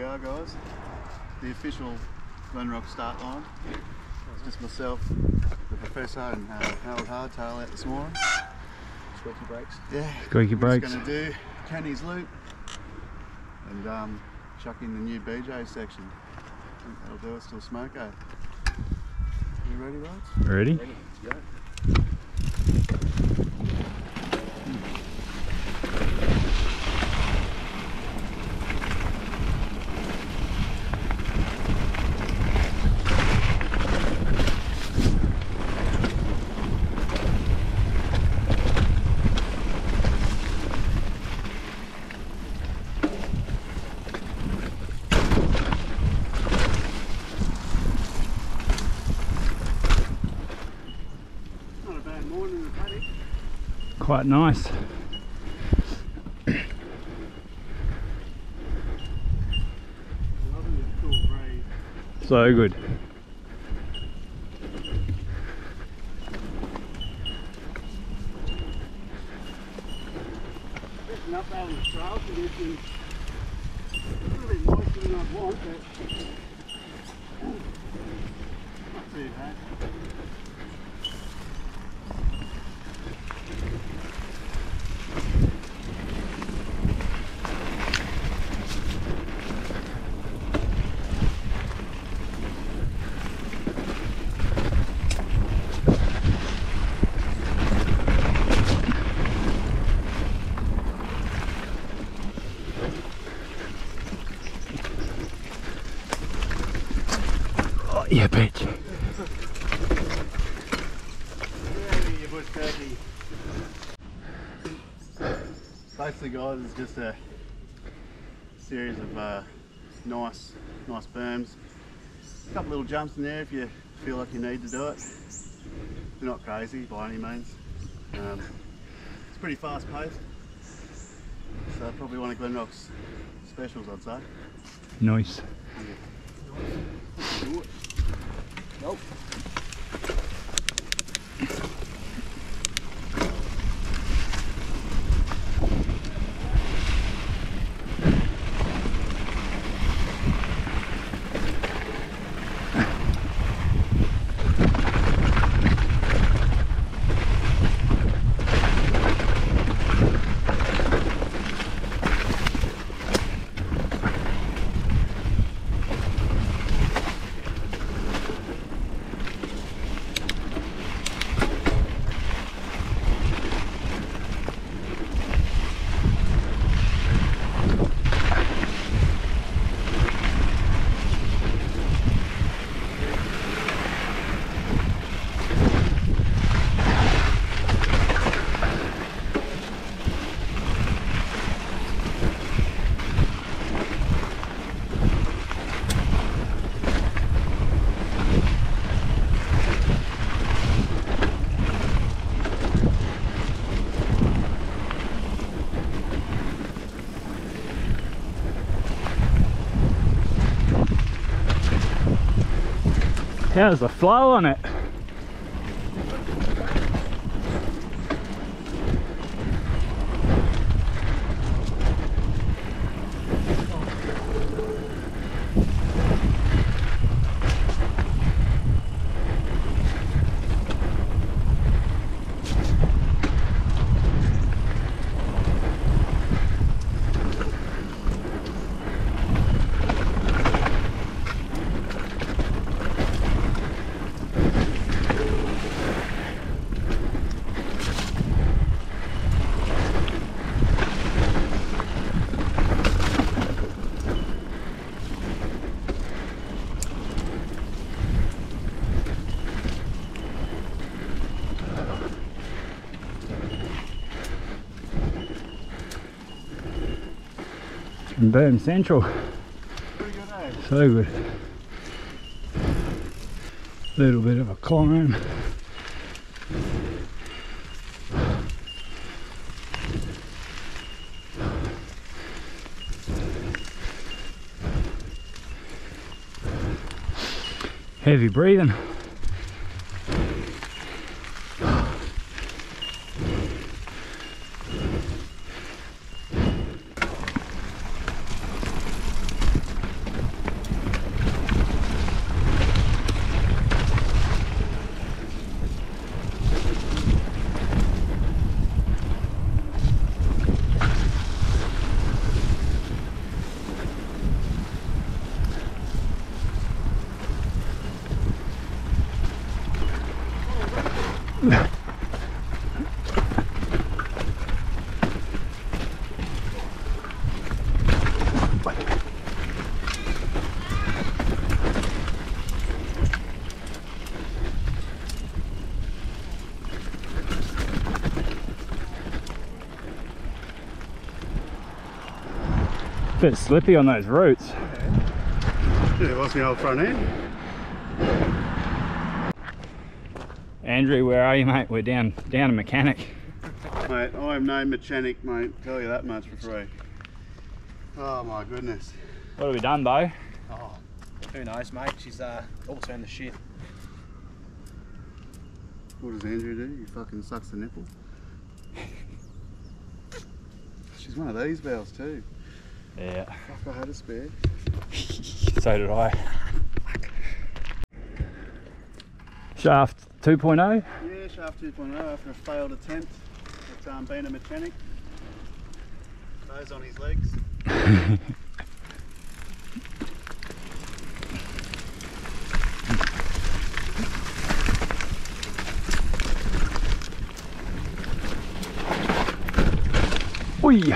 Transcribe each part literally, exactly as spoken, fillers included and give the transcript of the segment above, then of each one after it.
are, guys. The official Glenrock start line. It's just myself, the professor, and uh, Harold Hardtail out this morning. Squeaky brakes. Yeah. Squeaky We're brakes. just going to do Kenny's loop and um, chuck in the new B J section. I think that'll do us till Smoko. You ready, lads? Ready? Ready? Go. Quite nice. So good. Getting up out of the trail conditions. A little bit moister than I'd want, but not too bad. Yeah, bitch. Yeah, you bush turkey. Basically, guys, it's just a series of uh, nice, nice berms. A couple little jumps in there if you feel like you need to do it. They're not crazy by any means. Um, it's pretty fast paced. So probably one of Glenrock's specials, I'd say. Nice. Do it. Nope. How's the flow on it? And boom, central. Pretty good, eh? So good. Little bit of a climb. Heavy breathing. Bit slippy on those roots. Yeah, it was my old front end. Andrew, where are you, mate? We're down down a mechanic. Mate, I am no mechanic, mate. Tell you that much for free. Oh my goodness. What have we done, Bo? Oh, who knows, mate? She's uh, all turned the shit. What does Andrew do? He fucking sucks the nipple. She's one of these valves too. Yeah. Fuck, I had a spare. So did I. Shaft two point oh? Yeah, shaft two point oh after a failed attempt at um, being a mechanic. Nose on his legs. Oi!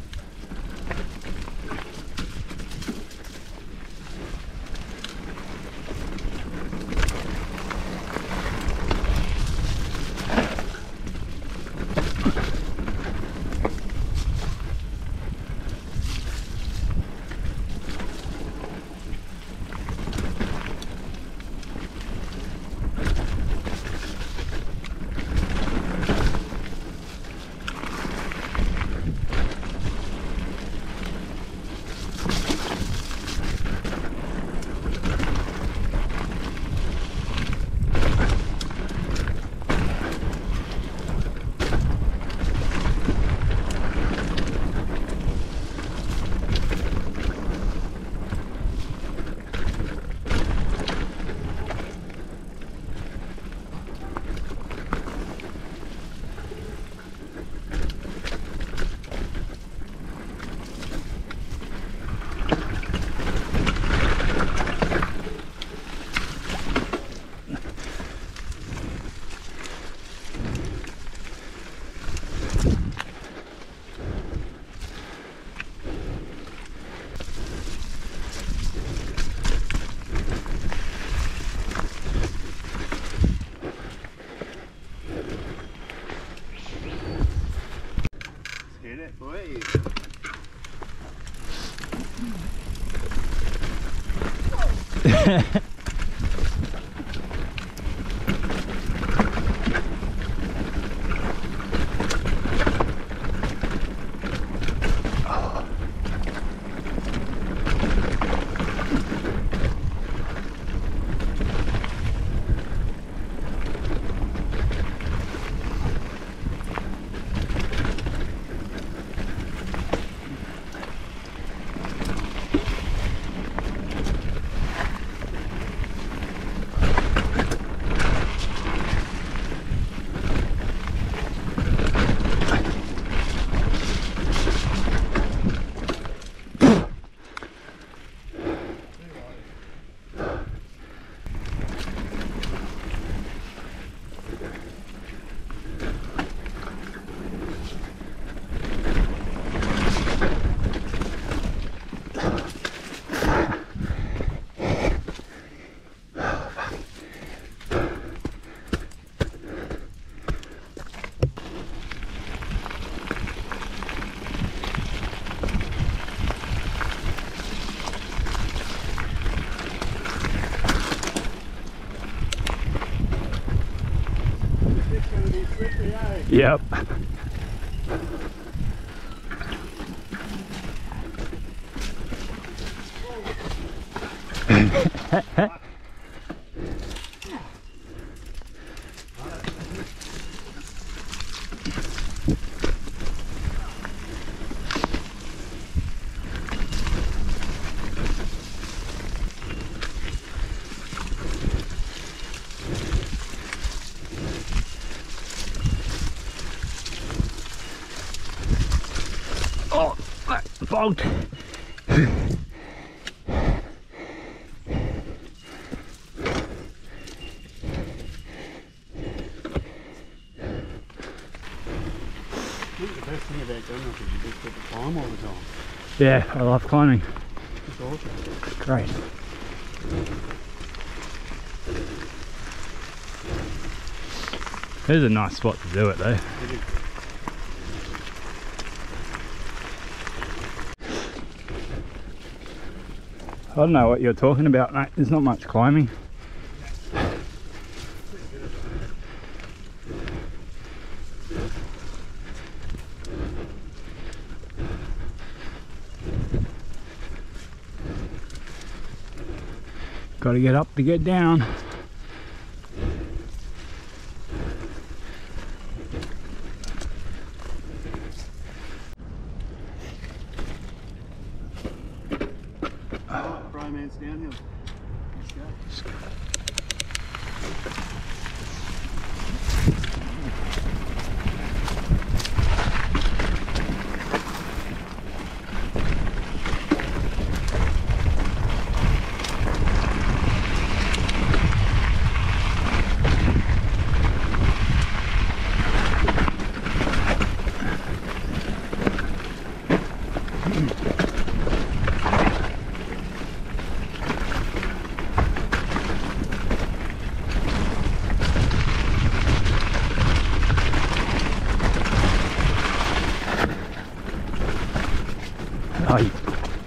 Yep. Oh, bogged. best thing about Glenrock is you just get to climb all the time. Yeah, I love climbing. It's awesome. Great. There's a nice spot to do it though. It is. I don't know what you're talking about, mate. There's not much climbing. Got to get up to get down. Bromance downhill. Let's go. Aye.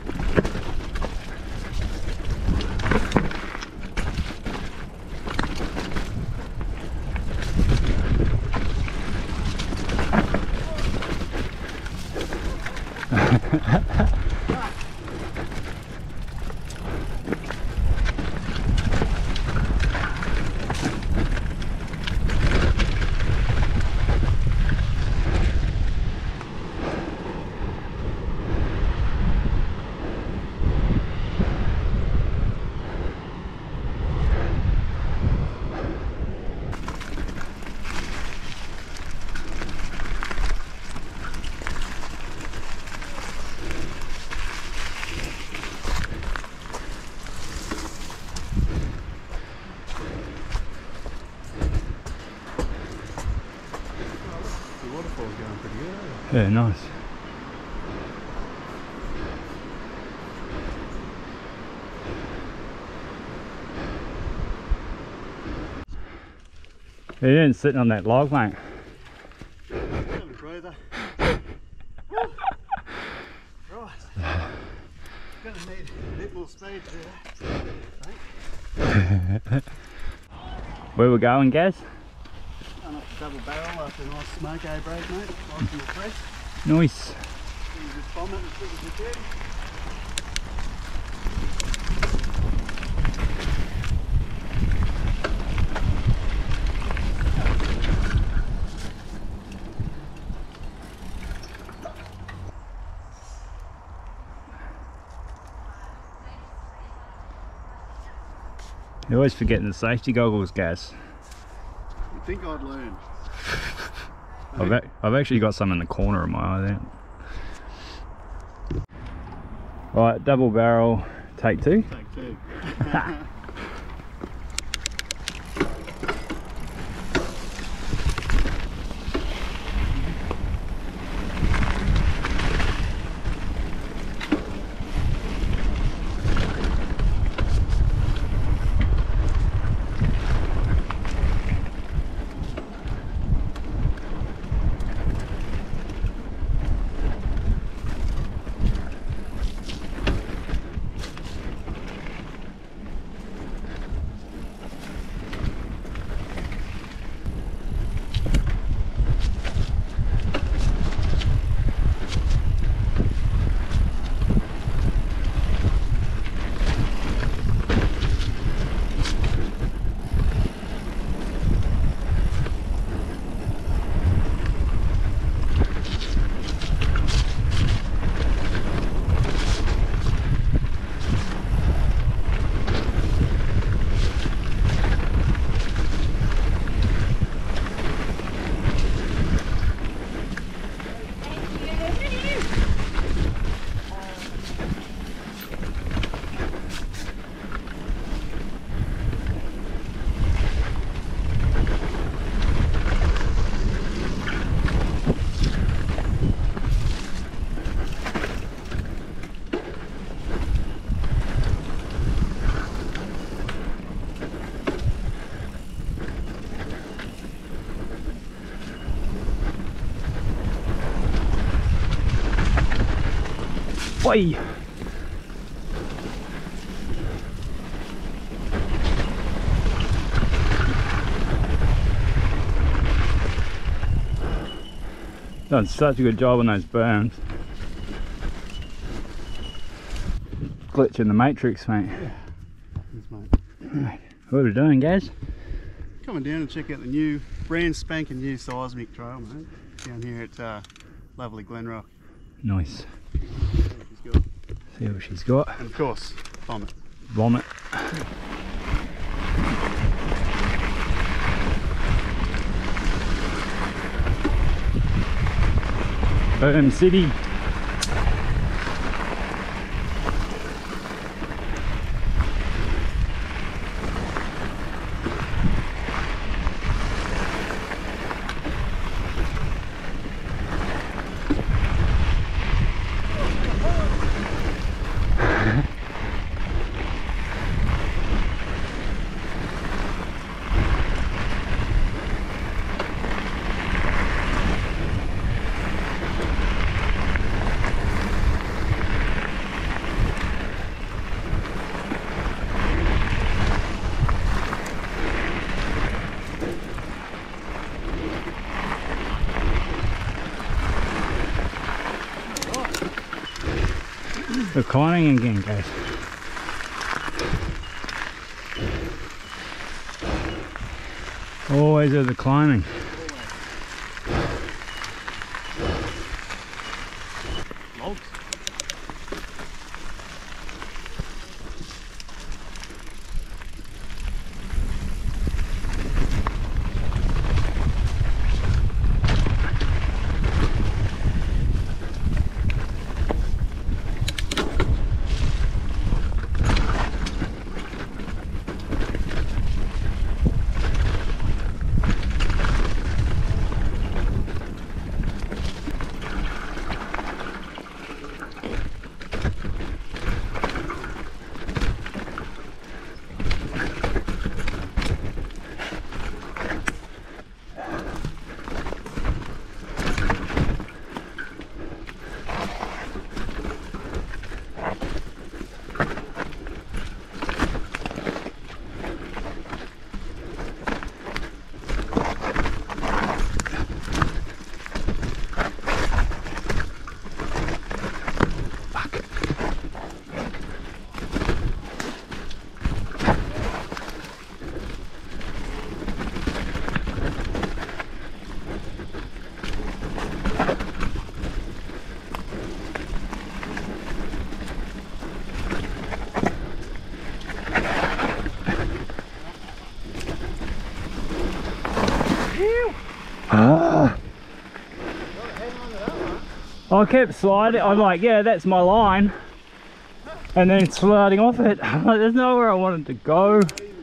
Waterfall's going pretty good, eh? Yeah, nice. He didn't sitting on that log, mate. Have a breather. Right. Gonna need a bit more speed to that. Where we going, Gaz? Going up the double barrel after a nice smoke, eh, break, mate? Nice and fresh. Nice. You just bomb it as quick as you can. You're always forgetting the safety goggles, Gaz. You'd think I'd learn. I've, a I've actually got some in the corner of my eye there. Right, double barrel, take two. Take two. Oi! Done such a good job on those berms. Glitch in the matrix, mate. Yeah. Thanks, mate. Right. What are we doing, guys? Coming down to check out the new, brand spanking new seismic trail, mate. Down here at uh, lovely Glenrock. Nice. See what she's got. See what she's got. And of course, vomit. Vomit. Berm City. We're climbing again, guys. Always are the climbing. Logs. Ah. I kept sliding. I'm like, yeah, that's my line, and then sliding off it. I'm like, there's nowhere I wanted to go.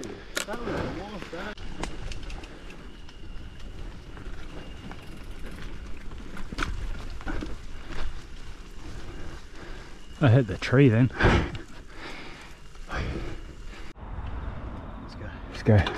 I hit the tree then. Let's go. Let's go.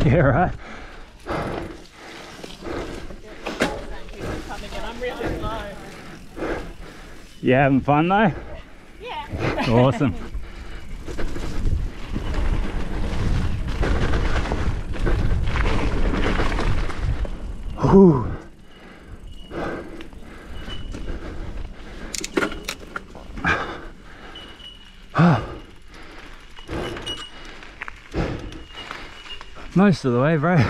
Yeah, right. I'm really slow. You having fun though? Yeah. Awesome. Whew. Most of the way, bro.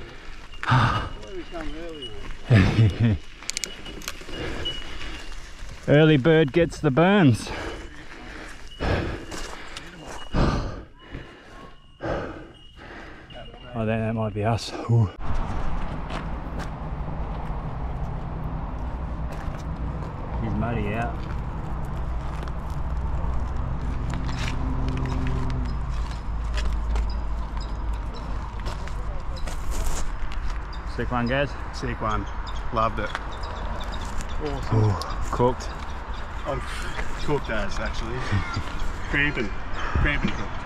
Early bird gets the burns. I think that might be us. Ooh. He's muddy out. Sick one, guys. Sick one. Loved it. Awesome. Ooh, cooked. I'm cooked as actually. Cramping. Cramping cooked.